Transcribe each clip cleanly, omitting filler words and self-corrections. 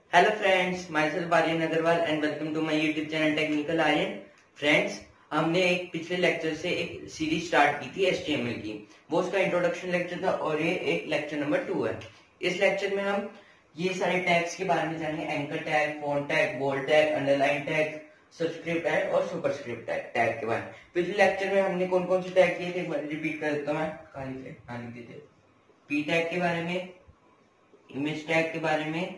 Hello friends, myself Aryan Agarwal and welcome to my YouTube channel technical Aryan. Friends, हमने एक पिछले lecture से एक सीरीज स्टार्ट की थी HTML की। वो उसका इंट्रोडक्शन लेक्चर था और ये एक लेक्चर नंबर 2 है। इस लेक्चर में हम ये सारे टैग्स के बारे में जानेंगे। Anchor tag, font tag, bold tag, underline tag, subscript tag और सुपरस्क्रिप्ट टैग के बारे में। पिछले लेक्चर में हमने कौन कौन से टैग किए थे रिपीट कर देता हूँ मैं। कहाँ लिखे थे? पी टैग के बारे में, इमेज टैग के बारे में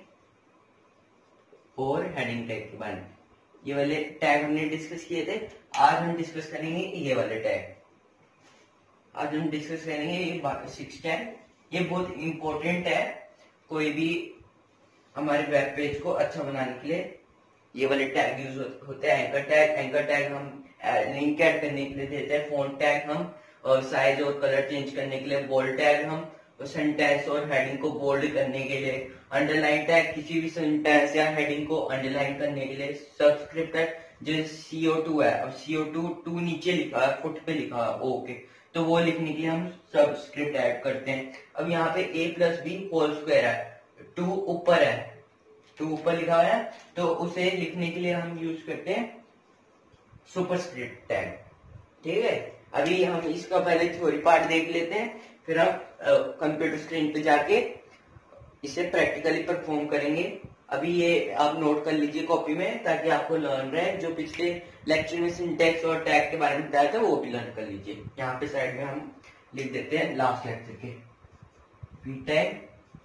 और हेडिंग टैग के बारे में। ये वाले टैग हमने डिस्कस किए थे। आज हम डिस्कस करेंगे ये वाले टैग। आज हम डिस्कस करेंगे ये 6 टैग। ये बहुत इंपॉर्टेंट है कोई भी हमारे वेब पेज को अच्छा बनाने के लिए। ये वाले टैग यूज होते हैं। एंकर टैग हम लिंक ऐड करने के लिए देते हैं। फॉन्ट टैग हम साइज और कलर चेंज करने के लिए। बोल्ड टैग हम सेंटेंस और हेडिंग को बोल्ड करने के लिए। अंडरलाइन टैग किसी भी सेंटेंस या हेडिंग को अंडरलाइन करने के लिए। सबस्क्रिप्ट टैग जैसे CO2 है, अब CO2 नीचे लिखा है, फुट पे लिखा है, ओके, तो वो लिखने के लिए हम सबस्क्रिप्ट ऐड करते हैं। अब यहाँ पे A+B होल स्क्वायर है, 2 ऊपर है, 2 ऊपर लिखा है, तो उसे लिखने के लिए हम यूज करते हैं सुपरस्क्रिप्ट टैग। ठीक है, अभी हम इसका पहले थ्योरी पार्ट देख लेते हैं, फिर हम कंप्यूटर स्क्रीन पे जाके इसे प्रैक्टिकली परफॉर्म करेंगे। अभी ये आप नोट कर लीजिए कॉपी में, ताकि आपको लर्न रहे। जो पिछले लेक्चर में सिंटैक्स और टैग के बारे में बताया था वो भी लर्न कर लीजिए। यहाँ पे साइड में हम लिख देते हैं लास्ट लेक्चर के। पी टैग,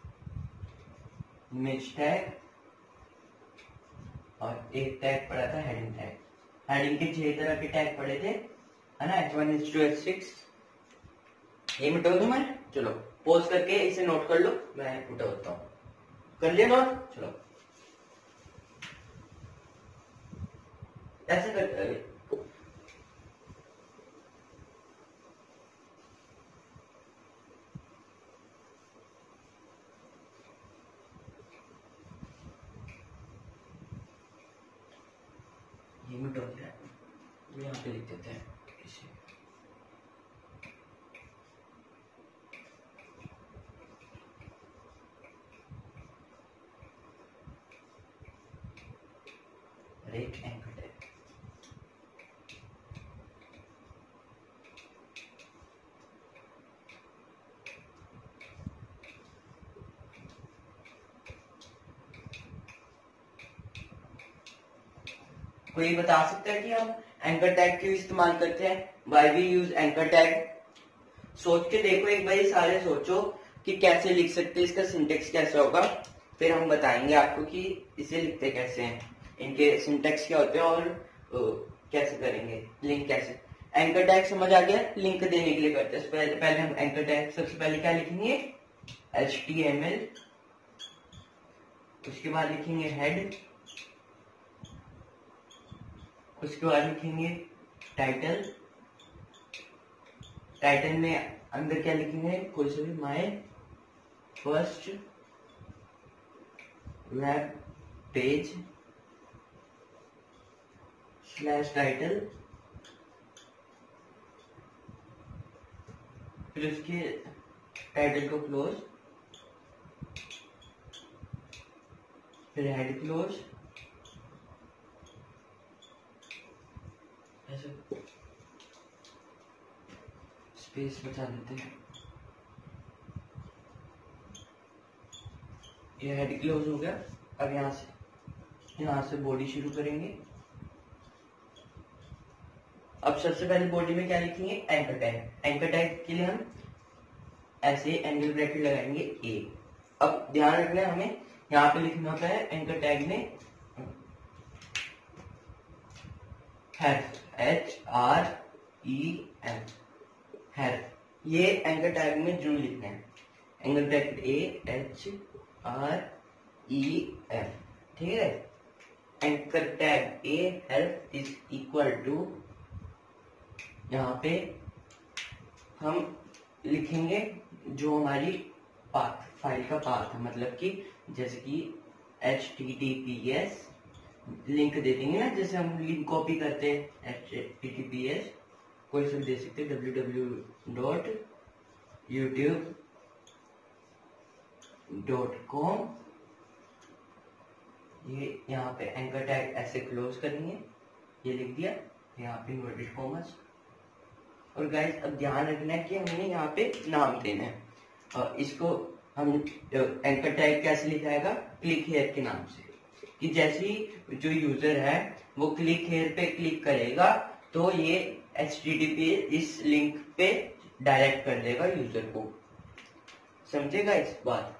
इमेज टैग और एक टैग पढ़ा था हेडिंग टैग। हेडिंग के 6 तरह के टैग पढ़े थे, है ना, H1 H2 H6। ये मिटा दूं मैं? चलो पॉज करके इसे नोट कर लो, मैं मिटा देता हूँ। कर लिया नोट? चलो ऐसे कर ये मिटा दिया, यहाँ पे लिख देते हैं इसे। एक एंकर टैग। कोई बता सकता है कि हम एंकर टैग क्यों इस्तेमाल करते हैं? Why we use anchor tag? सोच के देखो एक बार, सारे सोचो कि कैसे लिख सकते हैं, इसका सिंटेक्स कैसा होगा, फिर हम बताएंगे आपको कि इसे लिखते कैसे हैं, इनके सिंटेक्स क्या होते हैं और कैसे करेंगे, लिंक कैसे। एंकर टैग समझ आ गया? लिंक देने के लिए करते हैं। पहले हम एंकर टैग सबसे पहले क्या लिखेंगे? HTML, उसके बाद लिखेंगे हेड, उसके बाद लिखेंगे टाइटल। टाइटल में अंदर क्या लिखेंगे? कोई सा भी, my first web page / title. फिर उसके टाइटल को क्लोज, फिर हेड क्लोज, ऐसे स्पेस बचा देते हैं। ये हेड क्लोज हो गया। अब यहाँ से बॉडी शुरू करेंगे। अब सबसे पहले बॉडी में क्या लिखेंगे? Anchor tag. एंकर टैग के लिए हम ऐसे एंगल ब्रैकेट लगाएंगे A। अब ध्यान रखना है, हमें यहाँ पे लिखना होता है एंकर टैग में HREF, हैर। ये एंकर टैग में जरूर लिखना है, एंगल ब्रैकेट AHREF। ठीक है, anchor tag A help is equal to, यहाँ पे हम लिखेंगे जो हमारी पाथ, फाइल का पाथ है, मतलब कि जैसे कि HTTPS लिंक दे देंगे ना, जैसे हम लिंक कॉपी करते हैं HTTPS, कोई सा दे सकते हैं www.youtube.com ये यहाँ पे एंकर टैग ऐसे क्लोज करेंगे, ये लिख दिया, यहाँ पे इन्वर्टेड कॉमर्स। और गाइस अब ध्यान रखना है कि हमने यहाँ पे नाम देना है, और इसको हम एंकर टैग कैसे लिखाएगा, क्लिक हेयर के नाम से, कि जैसे ही जो यूजर है वो क्लिक हेयर पे क्लिक करेगा तो ये HTTP इस लिंक पे डायरेक्ट कर देगा यूजर को। समझेगा इस बात?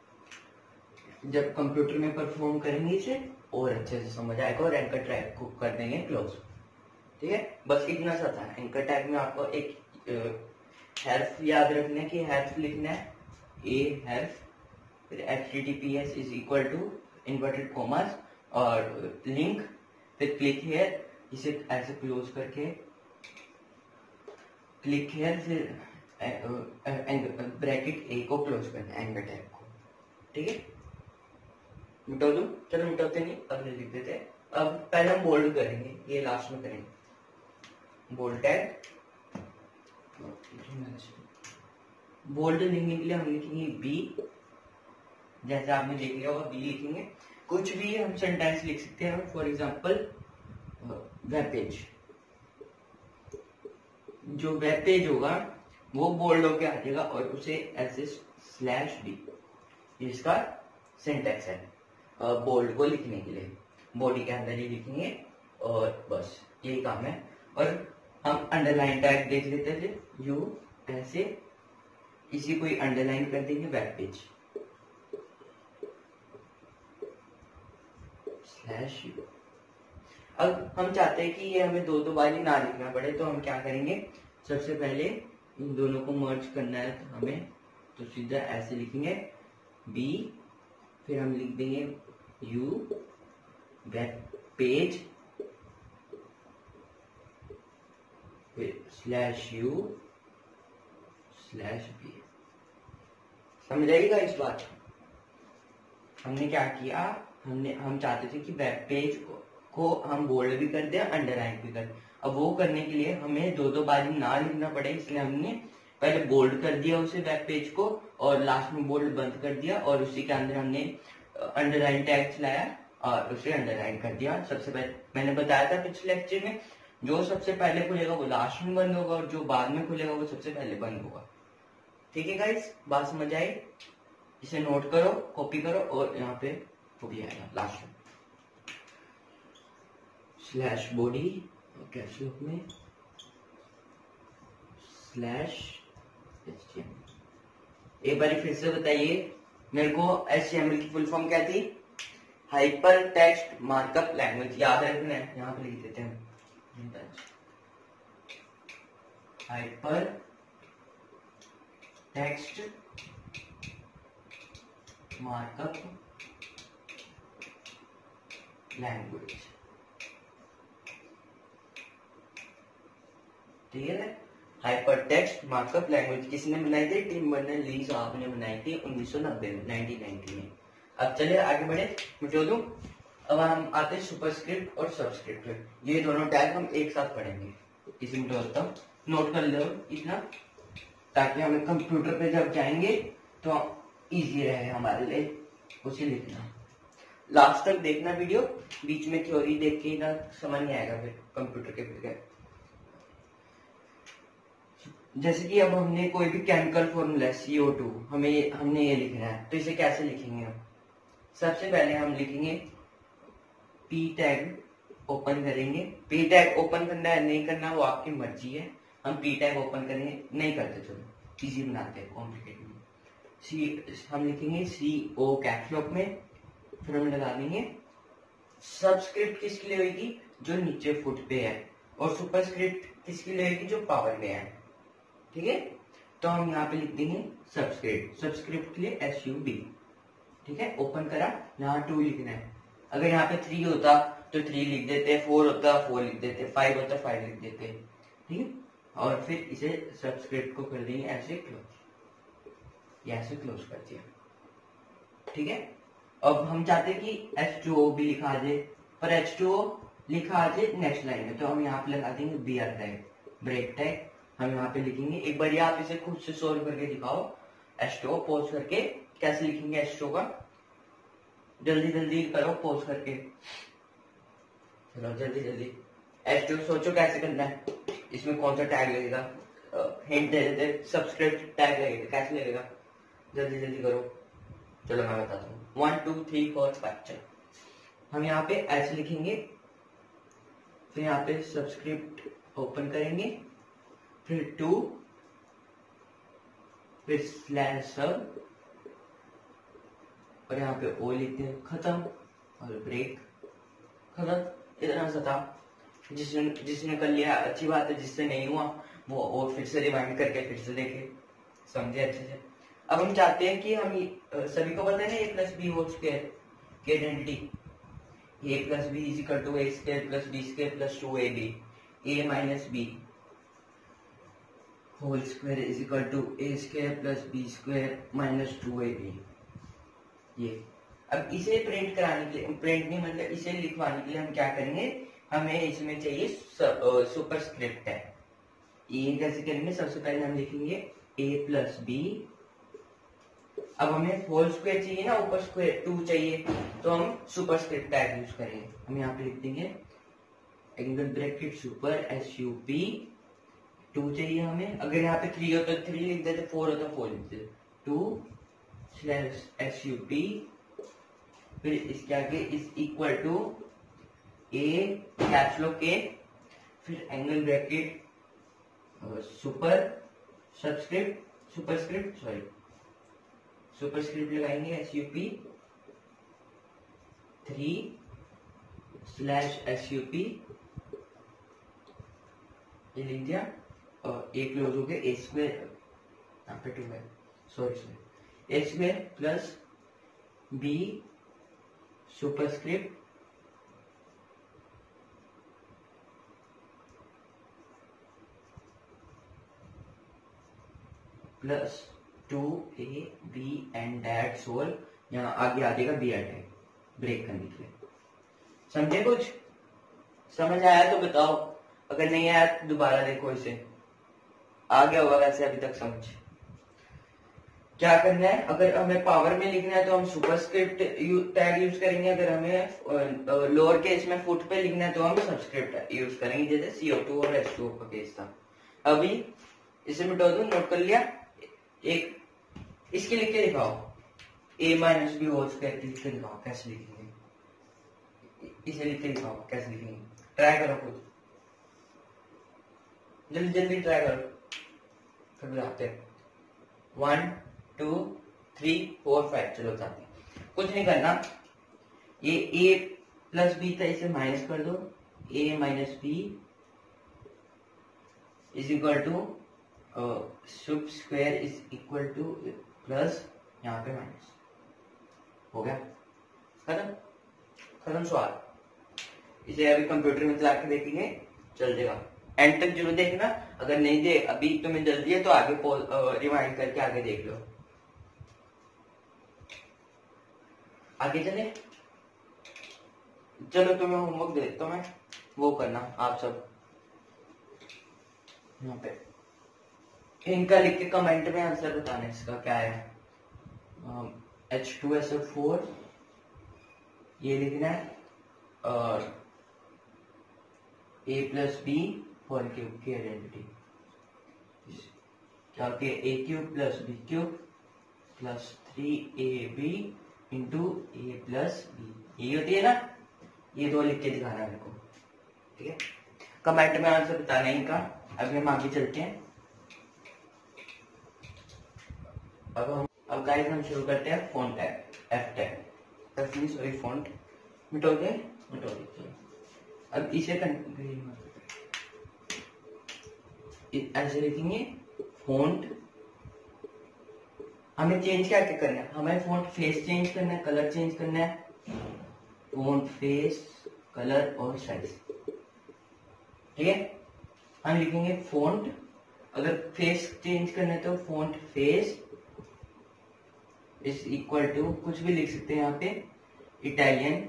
जब कंप्यूटर में परफॉर्म करेंगे इसे और अच्छे से समझ आएगा, और एंकर टैग को कर देंगे क्लोज। ठीक है, बस इतना सा था। एंकर टैग में आपको एक हेल्प याद रखना है कि हेल्प लिखना है, ए हेल्प, फिर HTTPS is equal to inverted commas और लिंक, फिर क्लिक हेयर, इसे ऐसे क्लोज करके क्लिक हेयर, फिर ब्रैकेट ए को क्लोज करना है, एंकर टैग को। ठीक है, मिटा दूं? चलो मिटाते नहीं, अगले लिख देते हैं। अब पहले हम बोल्ड करेंगे, ये लास्ट में करेंगे बोल्ड टैग। बोल्ड लिखने के लिए हम लिखेंगे बी, जैसे आपने देख लिया होगा बी लिखेंगे। कुछ भी हम सेंटेंस लिख सकते हैं, फॉर एग्जांपल वेब पेज, जो वेब पेज होगा वो बोल्ड होके आ जाएगा, और उसे ऐसे /d, इसका सिंटैक्स है बोल्ड को लिखने के लिए, बॉडी के अंदर ही लिखेंगे, और बस यही काम है। और हम अंडरलाइन टैग देख लेते थे, यू ऐसे इसी को अंडरलाइन कर देंगे, वेब पेज /u। अब हम चाहते हैं कि ये हमें दो बार ही ना लिखना पड़े, तो हम क्या करेंगे, सबसे पहले इन दोनों को मर्ज करना है तो हमें, तो सीधा ऐसे लिखेंगे बी, फिर हम लिख देंगे यू वेब पेज, फिर /u /b। समझ आएगा इस बात? हमने क्या किया, हम चाहते थे कि वेब पेज को हम बोल्ड भी कर दें, अंडरलाइन भी कर दें। अब वो करने के लिए हमें दो बार ना लिखना पड़े, इसलिए हमने पहले बोल्ड कर दिया उसे वेब पेज को, और लास्ट में बोल्ड बंद कर दिया, और उसी के अंदर हमने अंडरलाइन टैग चलाया और उसे अंडरलाइन कर दिया। सबसे पहले मैंने बताया था पिछले लेक्चर में, जो सबसे पहले खुलेगा वो लास्ट में बंद होगा, और जो बाद में खुलेगा वो सबसे पहले बंद होगा। ठीक है गाइस, बात समझ आई? इसे नोट करो, कॉपी करो, और यहाँ पे हो भी आएगा लास्ट में /body, कैप्स लॉक में /HTML। एक बार फिर से बताइए मेरे को, HTML की फुल फॉर्म क्या थी? Hyper text markup language. याद रखना है, यहाँ पे लिख देते हैं हाइपर टेक्स्ट मार्कअप लैंग्वेज। ठीक है, हाइपर टेक्स्ट मार्कअप लैंग्वेज किसने बनाई थी? टिम बर्नर्स-ली साहब ने बनाई थी 1990 में। अब चलिए आगे बढ़े, मिटा दूं। अब हम आते हैं सुपरस्क्रिप्ट और सबस्क्रिप्ट। ये दोनों टैग हम एक साथ पढ़ेंगे, इसी में मिटा, नोट कर लो इतना, ताकि हमें कंप्यूटर पे जब जाएंगे तो इजी रहे हमारे लिए उसे लिखना। लास्ट तक देखना वीडियो, बीच में थ्योरी देख के ना समझ नहीं आएगा फिर कंप्यूटर के फिर। जैसे कि अब हमने कोई भी केमिकल फॉर्मूला CO2 हमने ये लिखना है, तो इसे कैसे लिखेंगे हम? सबसे पहले हम लिखेंगे P टैग ओपन करेंगे। P टैग ओपन करना है नहीं करना वो आपकी मर्जी है, हम P टैग ओपन करेंगे, नहीं करते, चलो इजी बनाते हैं, कॉम्प्लिकेट नहीं। हम लिखेंगे CO कैप्स लॉक में, फिर हम लगा देंगे सबस्क्रिप्ट किसके लिए होगी? जो नीचे फुट पे है, और सुपरस्क्रिप्ट किसके लिए होगी? जो पावर में है। ठीक है, तो हम यहाँ पे लिख देंगे सबस्क्रिप्ट, सबस्क्रिप्ट के लिए SUB। ठीक है, ओपन करा, यहाँ 2 लिखना है। अगर यहाँ पे 3 होता तो 3 लिख देते, 4 होता 4 लिख देते, 5 होता 5 लिख देते। ठीक है, और फिर इसे सबस्क्रिप्ट को कर देंगे ऐसे क्लोज, ऐसे क्लोज कर दिया। ठीक है, अब हम चाहते हैं कि H2O भी लिखा जाए, पर H2O लिखा आ जाए नेक्स्ट लाइन में, तो हम यहाँ पे लगा देंगे BR टैग, ब्रेक टैग। हम यहाँ पे लिखेंगे, एक बार आप इसे खुद से सोल्व करके दिखाओ, H2O पॉज करके कैसे लिखेंगे H2O का? जल्दी जल्दी करो पोस्ट करके। चलो जल्दी जल्दी। H2 सोचो कैसे करना है, इसमें कौन सा टैग लगेगा, हिंट दे देते, सब्सक्रिप्ट टैग लगेगा, कैसे लगेगा, जल्दी जल्दी करो। चलो मैं बताता हूँ, 1 2 3 4 5। चलो हम यहाँ पे ऐसे लिखेंगे, फिर यहाँ पे सब्सक्रिप्ट ओपन करेंगे, फिर 2, फिर स्लैश सब, और यहाँ पे ओ लिखते हैं, खत्म, और ब्रेक, खत्म। इतना सा था। जिसने कर लिया अच्छी बात है, जिससे नहीं हुआ वो और फिर से रिवाइंड करके फिर से देखे, समझे अच्छे से। अब हम चाहते हैं कि हम सभी को पता है ना A plus B whole square की identity, A plus B is equal to A square plus B square plus 2ab, A minus B whole square is equal to A square plus B square minus 2ab। ये अब इसे print कराने के लिए, print नहीं मतलब इसे लिखवाने के लिए हम क्या करेंगे, हमें इसमें चाहिए सुपरस्क्रिप्ट है। ये कैसे करेंगे, सबसे पहले हम लिखेंगे a प्लस बी। अब हमें होल स्क्वायर चाहिए ना, ऊपर स्क्वायर 2 चाहिए, तो हम सुपरस्क्रिप्ट टैग यूज करेंगे। हम यहाँ पे लिख देंगे एंगल ब्रैकेट सुपर SUP 2 चाहिए हमें। अगर यहाँ पे 3 होता तो 3 लिख देते, 4 होता 4 लिख देते, 2 स्लैश SUP, फिर इसके आगे is equal to A caps lock के, फिर एंगल ब्रैकेट सुपरस्क्रिप्ट लगाएंगे SUP 3 स्लैश SUP, ये लिख दिया, और ए क्लोज हो गया, ए स्क्वायर, यहाँ पे 2 है, sorry, A square plus B superscript plus 2ab and that's all. यहाँ आगे आ जाएगा बी अटैक, ब्रेक करने के लिए। समझे, कुछ समझ आया तो बताओ, अगर नहीं आया तो दोबारा देखो इसे, आ गया होगा वैसे अभी तक समझ। क्या करना है, अगर हमें पावर में लिखना है तो हम सुपरस्क्रिप्ट टैग यूज करेंगे, अगर हमें लोअर केस में फुट पे लिखना है तो हम सब्सक्रिप्ट यूज करेंगे, जैसे CO2 और H2O का केस था। अभी इसे मिटा दो, नोट कर लिया। एक इसके लिख के दिखाओ, a minus B whole square लिख के दिखाओ, कैसे लिखेंगे, इसे लिख के दिखाओ कैसे लिखेंगे, ट्राई करो खुद, जल्दी जल्दी ट्राई करो, फिर बताते हैं। 1 2 3 4 5। चलो बताते हैं, कुछ नहीं करना, ये a प्लस बी था, इसे माइनस कर दो, a minus B is equal to sup square is equal to plus, यहाँ पे माइनस, हो गया, खत्म, खत्म सवाल। इसे अभी कंप्यूटर में चला के देखेंगे, चल जाएगा। एंड तक जरूर देखना, अगर नहीं दे अभी तुम्हें जल्दी है तो आगे रिवाइंड करके आगे देख लो। आगे चले, चलो तुम्हें होमवर्क दे देता हूं मैं, वो करना आप सब। यहाँ पे इनका लिख के कमेंट में आंसर बताना इसका क्या है। H2SO4 ये लिखना है, और a plus B whole cube की आइडेंटिटी, क्या कि a cube plus B cube plus 3ab into A plus B, ये होती है ना, ये 2 लिख के दिखाना मेरे को, ठीक है। कमेंट में आंसर बताना है इनका। अभी हम आगे चलते हैं। अब गाइस हम शुरू करते हैं font tag, F tag, sorry font मिटोगे, अब इसे ऐसे लिखेंगे फॉन्ट। हमें चेंज क्या क्या करना है, हमें फॉन्ट फेस चेंज करना है, कलर चेंज करना है, फॉन्ट फेस कलर और साइज, ठीक है। हम लिखेंगे फॉन्ट, अगर फेस चेंज करना है तो font face is equal to, कुछ भी लिख सकते हैं यहाँ पे, इटालियन,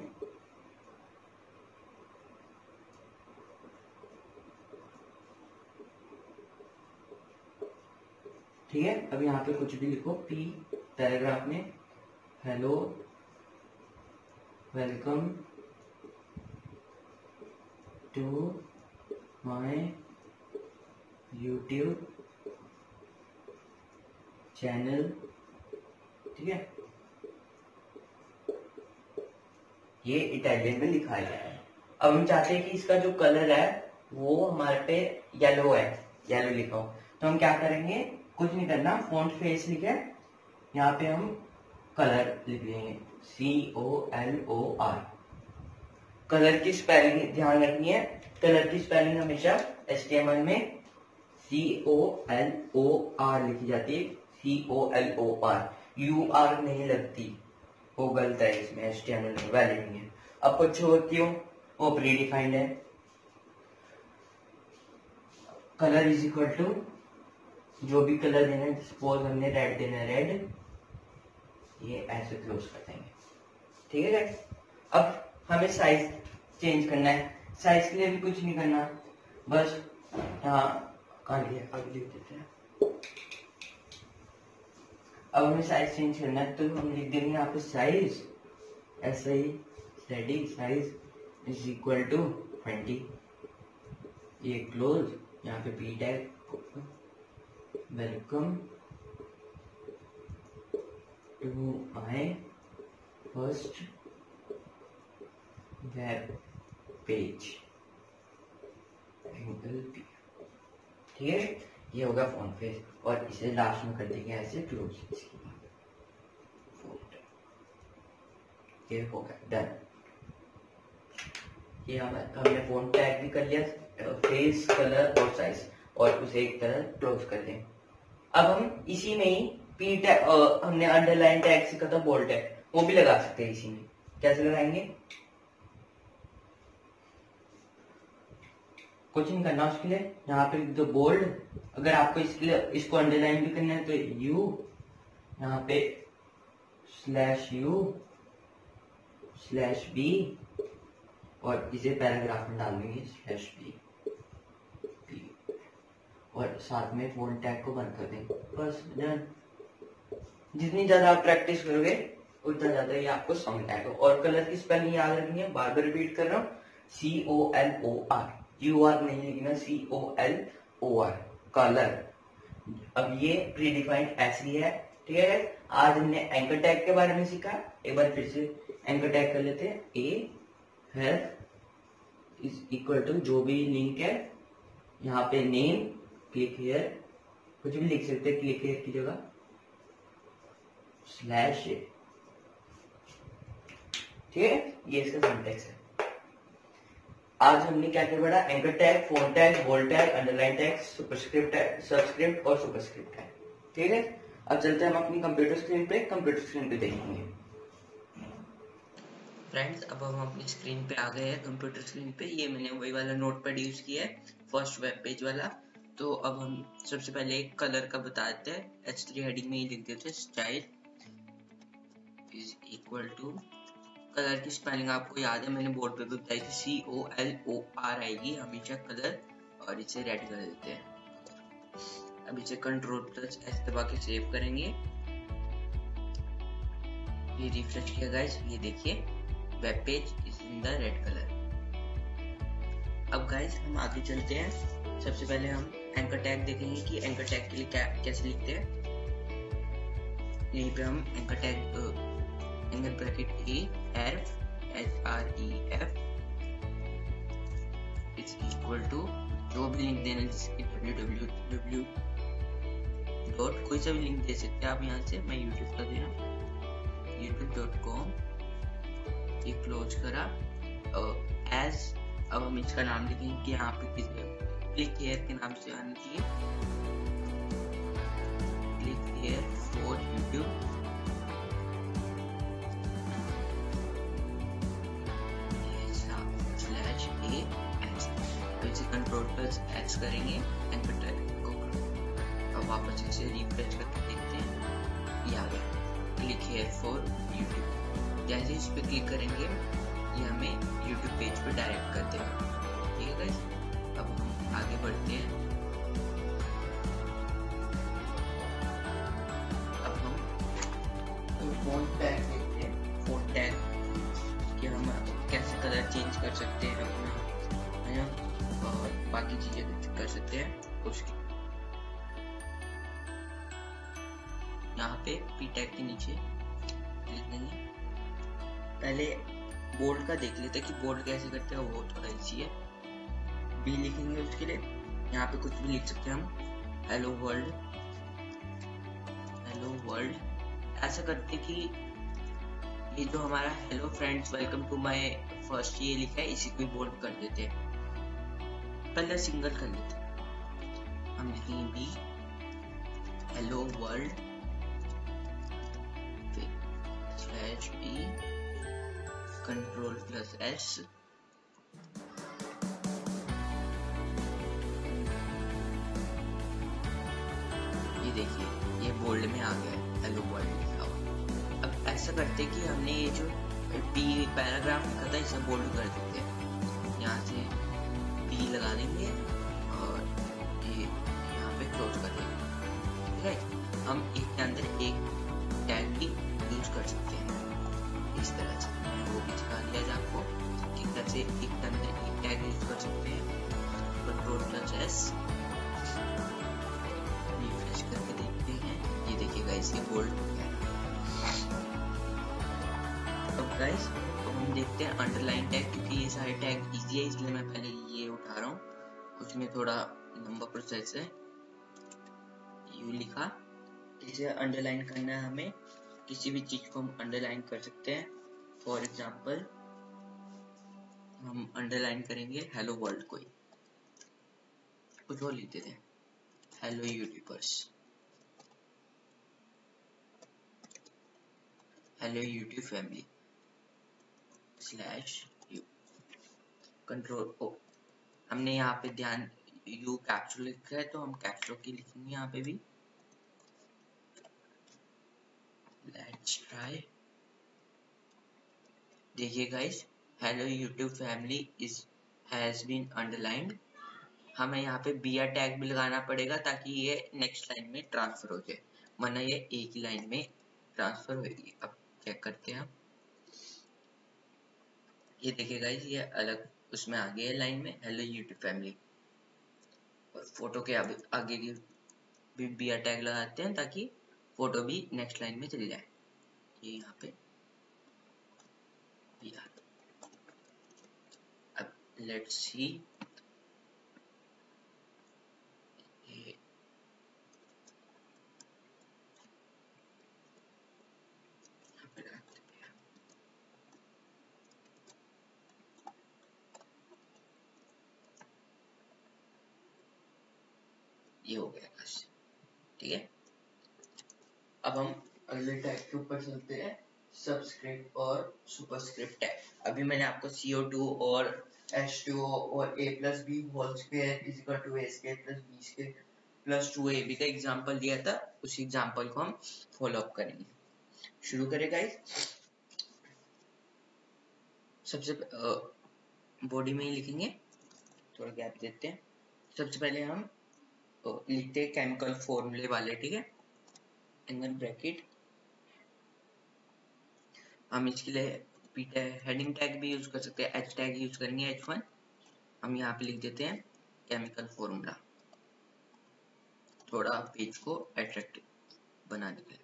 ठीक है। अब यहाँ पे कुछ भी लिखो, P पैराग्राफ में hello welcome to my YouTube channel. ठीक है, ये इटालियन में लिखा है। अब हम चाहते हैं कि इसका जो कलर है वो हमारे पे येलो है, येलो लिखा हो, तो हम क्या करेंगे, कुछ नहीं करना, फॉन्ट फेस लिखे, यहाँ पे हम कलर लिख लेंगे COLOR। कलर की स्पेलिंग ध्यान रखनी है, कलर की स्पेलिंग हमेशा HTML में COLOR लिखी जाती है, COLOR, UR नहीं लगती, वो गलत है इसमें, HTML में वैलिड नहीं है। अब कुछ और क्यों, वो प्री डिफाइंड है। कलर इज इक्वल टू जो भी कलर देना है, सपोज हमने रेड देना है, रेड, ये ऐसे क्लोज कर देंगे। ठीक है गाइस, अब हमें साइज चेंज करना है, साइज के लिए भी कुछ नहीं करना, बस यहाँ कहाँ लिया, अब लिख देते हैं। अब हमें साइज चेंज करना है, तो हम लिख देंगे यहाँ पे साइज, ऐसा ही ready size is equal to 20, ये क्लोज, यहाँ पे P tag, welcome to my first web page, angle P. ठीक है, ये होगा फॉन्ट फेस, और इसे लास्ट में कर देंगे ऐसे क्लोज, इसके बाद फॉन्ट, ये होगा डन। ये हमने फॉन्ट टैग भी कर लिया, फेस, कलर और साइज, और उसे एक तरह क्लोज कर दें। अब हम इसी में ही पी टैग, हमने अंडरलाइन टैग सीखा था, बोल्ड टैग, वो भी लगा सकते हैं इसी में। कैसे लगाएंगे, कुछ नहीं करना उसके लिए, यहाँ पे जो बोल्ड, अगर आपको इसके लिए इसको अंडरलाइन भी करना है तो U, यहाँ पे /U/B, और इसे पैराग्राफ में डाल देंगे /B, और साथ में फॉन्ट टैग को बंद कर देंगे, बस डन। जितनी ज्यादा आप प्रैक्टिस करोगे उतना ज्यादा ये आपको समझ आएगा। और कलर की स्पेलिंग याद रखनी है, बार बार रिपीट कर रहा हूँ, COLOR, UR नहीं लिखना, COLOR, कलर। अब ये प्री डिफाइंड ऐसी है। ठीक है, आज हमने एंकर टैग के बारे में सीखा, एक बार फिर से एंकर टैग कर लेते हैं। A help is equal to जो भी लिंक है, यहाँ पे नेम, क्लिक हियर, कुछ भी लिख सकते हैं क्लिक हियर की जगह, /। ठीक है, ये इसका सिंटैक्स है। आज हमने क्या क्या पढ़ा, anchor tag, font tag, bold tag, underline tag, superscript tag, subscript और सुपरस्क्रिप्ट टैग। ठीक है, अब चलते हैं हम अपनी कंप्यूटर स्क्रीन पे देखेंगे। फ्रेंड्स, अब हम अपनी स्क्रीन पे आ गए हैं, कंप्यूटर स्क्रीन पे। ये मैंने वही वाला नोटपैड यूज किया है, फर्स्ट वेब पेज वाला। तो अब हम सबसे पहले एक कलर का बता देते हैं, H3 हेडिंग में ही लिख देते हैं, style is equal to, colour की स्पेलिंग आपको याद है, मैंने बोर्ड पे भी बताई थी, COLOR आएगी हमेशा कलर, और इसे रेड कर देते हैं। अब इसे Ctrl+S दबा के सेव करेंगे। ये रिफ्रेश किया गाइस, ये देखिए web page is in the red colour. अब गाइस हम आगे चलते हैं। सबसे पहले हम एंकर टैग देखेंगे कि एंकर टैग के लिए कैसे लिखते हैं। यहीं पे हम anchor tag angle bracket HREF is equal to जो भी लिंक देना, जिसकी www डॉट, कोई सा भी लिंक दे सकते हैं आप यहाँ से, मैं YouTube का दे रहा हूँ, youtube.com, ये क्लोज करा एज। अब हम इसका नाम लिखेंगे कि यहाँ पे क्लिक हियर के नाम से आना चाहिए, click here for YouTube, /A करेंगे एंटर टैग को। अब वापस इसे रिफ्रेश करके देखते हैं, ये आ गया, क्लिक हियर फॉर यूट्यूब। जैसे इस पे क्लिक करेंगे ये हमें यूट्यूब पेज पे डायरेक्ट कर देगा। ठीक है गाइस, अब हम आगे बढ़ते हैं। अब हम फॉन्ट टैग देखते हैं। फॉन्ट टैग की चेंज कर सकते हैं अपना, है ना, और बाकी चीजें कर सकते हैं। उसके यहाँ पे पी टैग के नीचे लिख देंगे। पहले बोल्ड का देख लेते हैं कि बोल्ड कैसे करते हैं, वो थोड़ा इजी है। बी लिखेंगे उसके लिए, यहाँ पे कुछ भी लिख सकते हैं हम, हेलो वर्ल्ड, हेलो वर्ल्ड। ऐसा करते कि ये जो हमारा hello friends welcome to my first ये लिखा है, इसी को बोल्ड कर देते हैं। पहले सिंगल कर लेते हैं, हम लिखेंगे B hello world slash B control plus S, ये देखिए ये बोल्ड में आ गया है हेलो वर्ल्ड लिखा हुआ। अब ऐसा करते कि हमने ये जो पी पैराग्राफ लिखा था इसे बोल्ड कर देते हैं, यहाँ से पी लगा देंगे और ये यहाँ पे क्लोज कर देंगे, ठीक है। हम एक के अंदर एक टैग भी यूज कर सकते हैं इस तरह से, मैंने वो भी सिखा दिया है आपको किस तरह से एक के अंदर एक टैग यूज कर सकते हैं। कंट्रोल प्लस एस, रिफ्रेश करके देखते हैं, ये देखिए गाइस ये बोल्ड हो गया। अब गाइस हम देखते हैं अंडरलाइन टैग, क्योंकि ये सारे टैग इजी है इसलिए मैं पहले ये उठा रहा हूँ, उसमें थोड़ा लंबा प्रोसेस है। यू लिखा, इसे अंडरलाइन करना है हमें, किसी भी चीज को हम अंडरलाइन कर सकते हैं। फॉर एग्जाम्पल हम अंडरलाइन करेंगे हेलो वर्ल्ड को, कुछ और लिख देते हैं, hello YouTubers, hello YouTube family slash U control O. हमने यहाँ पे ध्यान यू कैप्सूल लिखा है तो हम कैप्सूल की लिखेंगे यहाँ पे भी। लेट्स ट्राई, देखिए guys hello YouTube family is has been underlined. हमें यहाँ पे बी टैग भी लगाना पड़ेगा ताकि ये नेक्स्ट लाइन में ट्रांसफर हो जाए, वरना ये एक ही लाइन में ट्रांसफर होगी। अब चेक करते हैं, ये देखिए गाइस ये अलग उसमें आ गया है लाइन में हेलो यूट्यूब फैमिली, और फोटो के आगे की भी बी टैग लगाते हैं ताकि फोटो भी नेक्स्ट लाइन में चली जाए। ये यहाँ पे बी आर। अब लेट्स सी, ये यहाँ पे लगाते हैं, ये हो गया बस, ठीक है। अब हम अगले टैग के ऊपर चलते हैं, सबस्क्रिप्ट और सुपरस्क्रिप्ट टैग। अभी मैंने आपको CO2 और H2O और a plus B whole square is equal to a square plus b square plus 2ab का एग्जांपल दिया था, उसी एग्जांपल को हम फॉलो अप करेंगे। शुरू करें गाइस, सबसे बॉडी में ही लिखेंगे, थोड़ा गैप देते हैं। सबसे पहले हम लिखते हैं केमिकल फॉर्मूले वाले, ठीक है, एंगल ब्रैकेट। हम इसके लिए पी टैग हेडिंग टैग भी यूज कर सकते हैं, एच टैग यूज करेंगे H1। हम यहाँ पे लिख देते हैं केमिकल फॉर्मूला, थोड़ा पेज को अट्रैक्टिव बनाने के लिए,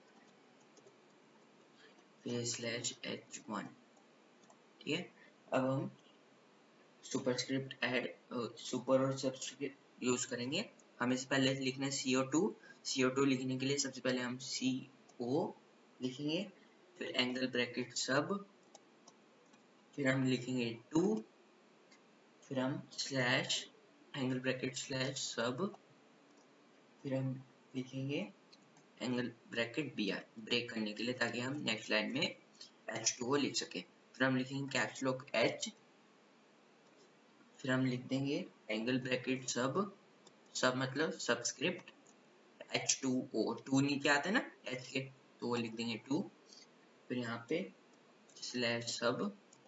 फिर स्लैश H1, ठीक है। अब हम सुपरस्क्रिप्ट ऐड सुपर और सबस्क्रिप्ट यूज करेंगे। हमें से पहले लिखना है CO2 लिखने के लिए सबसे पहले हम CO लिखेंगे, फिर एंगल ब्रैकेट सब, फिर हम लिखेंगे 2, फिर हम slash angle bracket slash sub, फिर हम लिखेंगे एंगल ब्रैकेट BR ब्रेक करने के लिए ताकि हम नेक्स्ट लाइन में H2O लिख सके। फिर हम लिखेंगे कैप्स लॉक H, फिर हम लिख देंगे एंगल ब्रैकेट सब मतलब सबस्क्रिप्ट H2O, 2 नीचे आता है ना H के, तो वो लिख देंगे 2, फिर यहाँ पे स्लैश सब,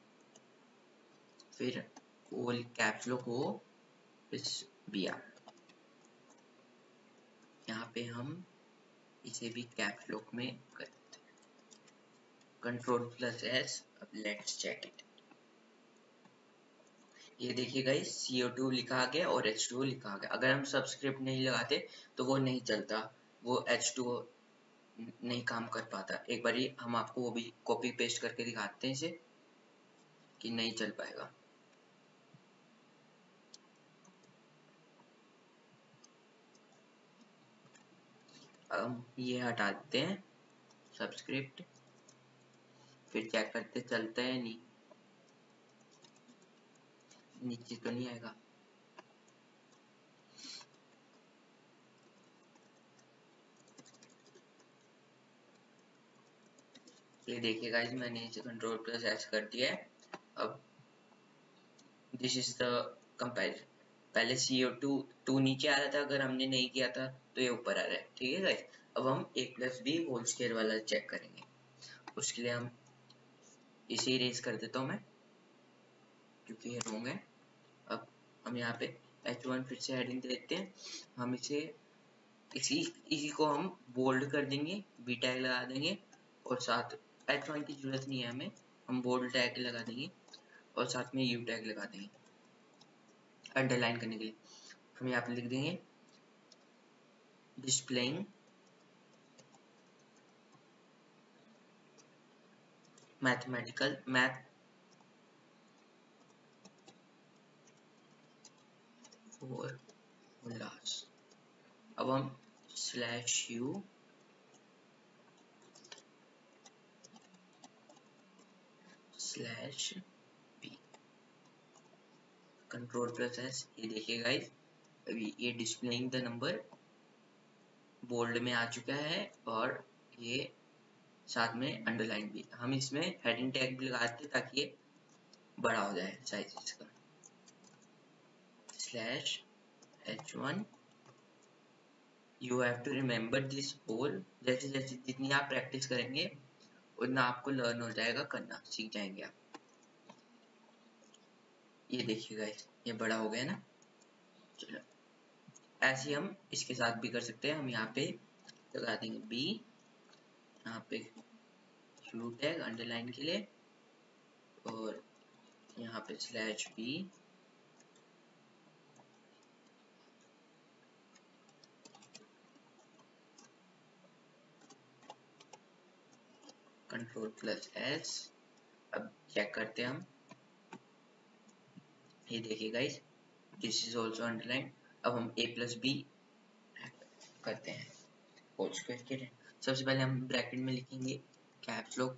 फिर वो कैप्स लॉक O, फिर BR। यहाँ पे हम इसे भी कैप्स लॉक में करते हैं, कंट्रोल प्लस S। अब लेट्स चेक इट, ये देखिए गाइस, CO2 लिखा आ गया और H2O लिखा आ गया। अगर हम सबस्क्रिप्ट नहीं लगाते तो वो नहीं चलता, वो H2O नहीं काम कर पाता। एक बार हम आपको वो भी कॉपी पेस्ट करके दिखाते हैं इसे कि नहीं चल पाएगा। अब ये हटा देते हैं सबस्क्रिप्ट, फिर चेक करते चलता है नहीं, नीचे तो नहीं आएगा। ये देखिए गाइस, मैंने इसे Ctrl+S कर दिया है। अब दिस इज द कंपैरिजन। पहले CO2 नीचे आ रहा था, अगर हमने नहीं किया था तो ये ऊपर आ रहा है। ठीक है गाइस, अब हम a+b² वाला चेक करेंगे। उसके लिए हम इसे इरेज कर देता हूँ मैं, क्योंकि ये रॉन्ग है। अब हम यहाँ पे H1 फिर से हेडिंग देते हैं। हम इसी को हम बोल्ड कर देंगे, बी टैग लगा देंगे, और साथ H1 की जरूरत नहीं है हमें, हम बोल्ड टैग लगा देंगे और साथ में U टैग लगा देंगे अंडरलाइन करने के लिए। हम यहाँ पे लिख देंगे डिस्प्लेइंग मैथमेटिकल फॉर्मूलाज। अब हम /U /B Ctrl+S। ये देखिए गाइस, अभी ये डिस्प्लेइंग द नंबर बोल्ड में आ चुका है और ये साथ में अंडरलाइन भी। हम इसमें हेडिंग टैग भी लगाते हैं ताकि ये बड़ा हो जाए साइज इसका। /H1 you have to remember this whole. जैसे जैसे जितनी आप प्रैक्टिस करेंगे उतना आपको लर्न हो जाएगा, करना सीख जाएंगे आप। ये देखिए गाइस, ये बड़ा हो गया ना। चलो, ऐसे ही हम इसके साथ भी कर सकते हैं। हम यहाँ पे लगा देंगे B, यहाँ पे U टैग अंडरलाइन के लिए, और यहाँ पे /B Ctrl+S। अब चेक करते हैं हम। ये देखिए guys, this is also underline. अब हम a+b करते हैं होल स्क्वायर के लिए। सबसे पहले हम ब्रैकेट में लिखेंगे कैप्स लॉक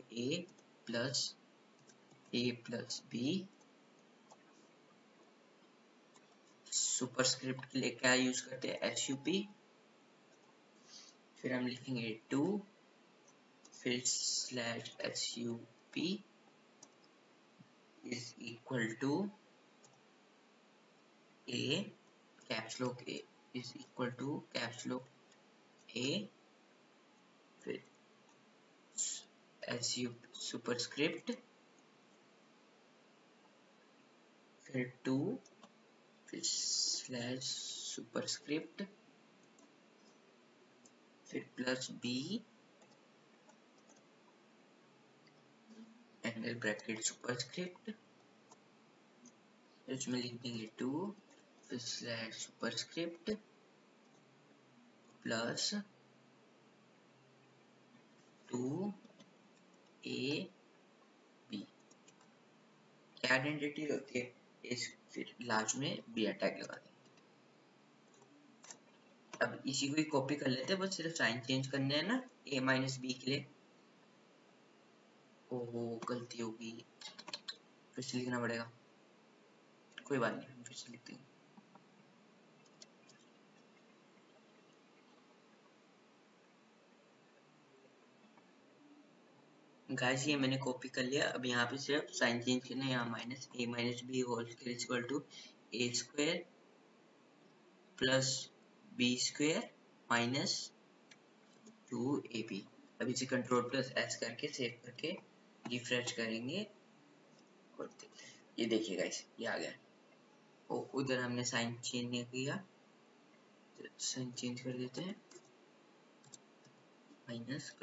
a+b। सुपरस्क्रिप्ट के लिए क्या यूज करते हैं? SUP। फिर हम लिखेंगे 2, फिर /SUP is equal to a, caps lock a is equal to caps lock a, फिर सुपरस्क्रिप्ट, फिर 2, फिर /सुपरस्क्रिप्ट, फिर +b एंगल ब्रैकेट सुपरस्क्रिप्ट, इसमें लिख देंगे 2, फिर /सुपरस्क्रिप्ट प्लस 2ab। क्या आइडेंटिटी होती है इस, फिर लास्ट में बी टैग लगा देंगे। अब इसी को ही कॉपी कर लेते हैं, बस सिर्फ साइन चेंज करने हैं ना a-b के लिए। ओहो, गलती होगी, फिर से लिखना पड़ेगा। कोई बात नहीं, हम फिर से लिखते हैं। गाइस, ये मैंने कॉपी कर लिया। अब यहाँ पे सिर्फ साइन चेंज करना है। यहाँ -a-b whole square equal to a² plus b² minus 2ab। अब इसे Ctrl+S करके सेव करके रिफ्रेश करेंगे और देखते हैं। ये देखिए गाइस, ये आ गया। ओ, उधर हमने साइन चेंज नहीं किया, साइन चेंज कर देते हैं।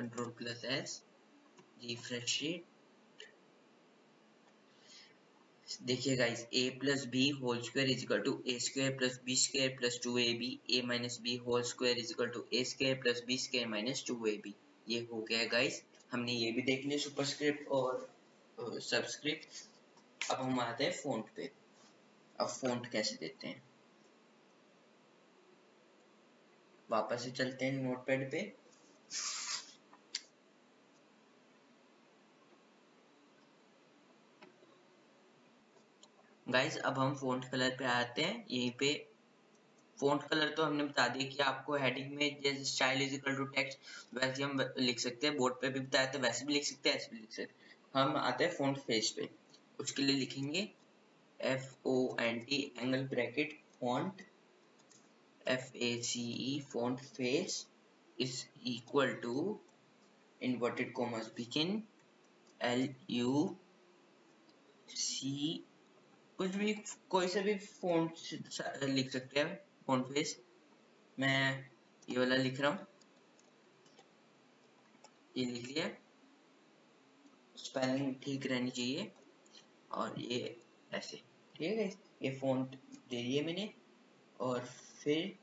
Ctrl+S रिफ्रेश इट, देखिए guys, a plus B whole square is equal to A square plus B square plus 2ab, a minus B whole square is equal to A square plus B square minus 2ab। ये हो गया guys, हमने ये भी देख लिया superscript और subscript. अब हम आते हैं फॉन्ट पे। अब फॉन्ट कैसे देते हैं, वापस से चलते हैं नोटपैड पे। गाइस अब हम फॉन्ट कलर पे आते हैं। यहीं पे फॉन्ट कलर तो हमने बता दिया कि आपको हेडिंग में जैसे style is equal to text वैसे हम लिख सकते हैं, बोर्ड पे भी बताया था वैसे भी लिख सकते हैं, ऐसे भी लिख सकते हैं। हम आते हैं फॉन्ट फेस पे। उसके लिए लिखेंगे FONT angle bracket font FACE font face is equal to inverted commas begin LUC, कुछ भी कोई सा भी फॉन्ट लिख सकते हैं फॉन्ट फेस। मैं ये वाला लिख रहा हूँ, ये लिख लिया। स्पेलिंग ठीक रहनी चाहिए और ये ऐसे, ठीक है। ये फॉन्ट दे दिए मैंने और फिर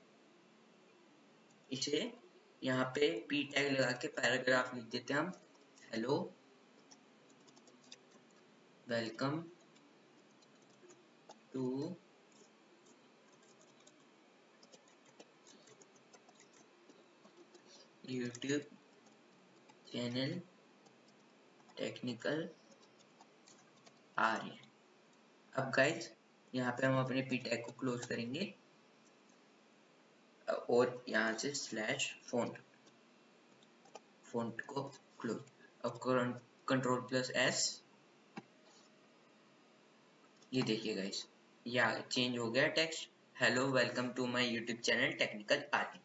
इसे यहाँ पे पी टैग लगा के पैराग्राफ लिख देते हैं हम। Hello welcome to YouTube channel technical Arya. अब गाइस यहाँ पे हम अपने पी टैग को क्लोज करेंगे और यहाँ से स्लैश फॉन्ट को क्लोज। अब कंट्रोल प्लस S, ये देखिए गाइस या चेंज हो गया text, hello welcome to my YouTube channel technical art.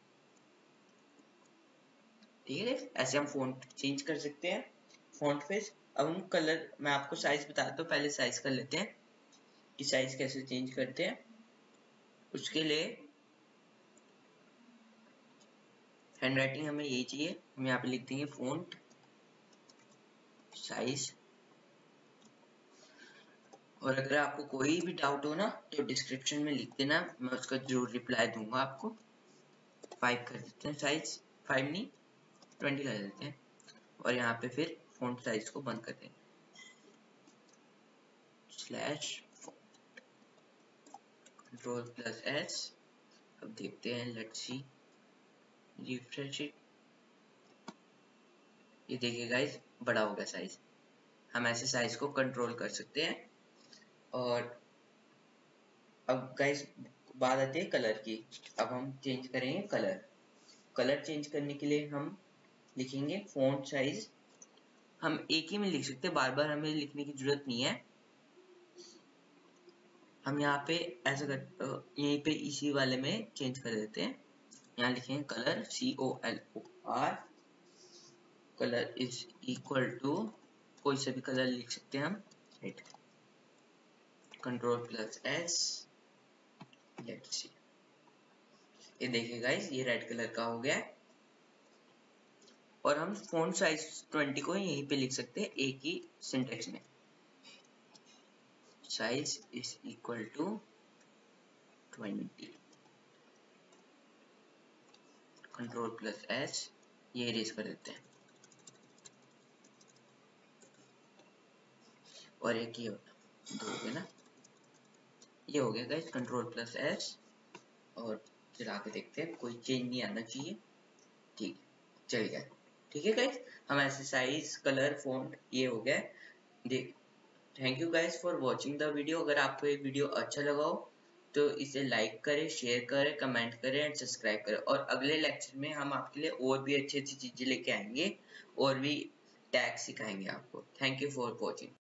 ठीक है, ऐसे हम फॉन्ट चेंज कर सकते हैं फॉन्ट फेस। अब हम कलर, मैं आपको साइज बताता हूँ, पहले साइज कर लेते हैं कि साइज कैसे चेंज करते हैं। उसके लिए हैंडराइटिंग हमें यही चाहिए, हम यहाँ पे लिख देंगे फॉन्ट साइज। और अगर आपको कोई भी डाउट हो ना तो डिस्क्रिप्शन में लिख देना, मैं उसका जरूर रिप्लाई दूंगा आपको। 5 कर देते हैं साइज, 5 नहीं 20 कर देते हैं और यहाँ पे फिर फॉन्ट साइज को बंद कर देंगे स्लैश कंट्रोल प्लस S। अब देखते हैं, लेट्स सी, रिफ्रेश इट। ये देखिए गाइस बड़ा हो गया साइज। हम ऐसे साइज को कंट्रोल कर सकते हैं। और अब गाइस बात आती है कलर की। अब हम चेंज करेंगे कलर चेंज करने के लिए हम लिखेंगे फॉन्ट साइज। हम एक ही में लिख सकते हैं, बार बार हमें लिखने की जरूरत नहीं है। हम यहाँ पे ऐसा कर यहीं पे इसी वाले में चेंज कर देते हैं। यहाँ लिखेंगे colour COLOR, colour is equal to कोई सा भी कलर लिख सकते हैं हम, right. Control plus S, let's see. ये देखिए गाइस ये रेड कलर का हो गया है। और हम फॉन्ट साइज 20 को यहीं पे लिख सकते हैं एक ही सिंटेक्स में, size is equal to 20। Control plus S, ये इरेज कर देते हैं। और एक ये दो हो गया ना, ये हो गया गाइस कंट्रोल प्लस S। और चला के देखते हैं, कोई चेंज नहीं आना चाहिए, ठीक चल गया। ठीक है गाइस, हम ऐसे साइज कलर फॉन्ट ये हो गया देख। Thank you guys for watching the video. अगर आपको ये वीडियो अच्छा लगा हो तो इसे लाइक करें, शेयर करें, कमेंट करें एंड सब्सक्राइब करें। और अगले लेक्चर में हम आपके लिए और भी अच्छी अच्छी चीजें लेके आएंगे और भी टैग सिखाएंगे आपको। Thank you for watching.